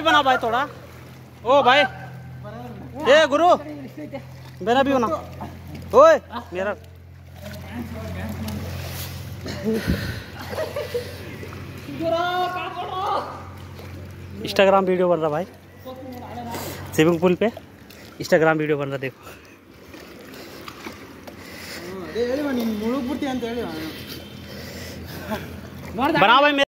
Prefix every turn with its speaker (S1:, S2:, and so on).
S1: बना भाई थोड़ा। ओ भाई ए गुरु मेरा भी बना। ओए मेरा इंस्टाग्राम वीडियो बन रहा भाई, स्विमिंग पूल पे इंस्टाग्राम वीडियो बन रहा देखो। बना भाई।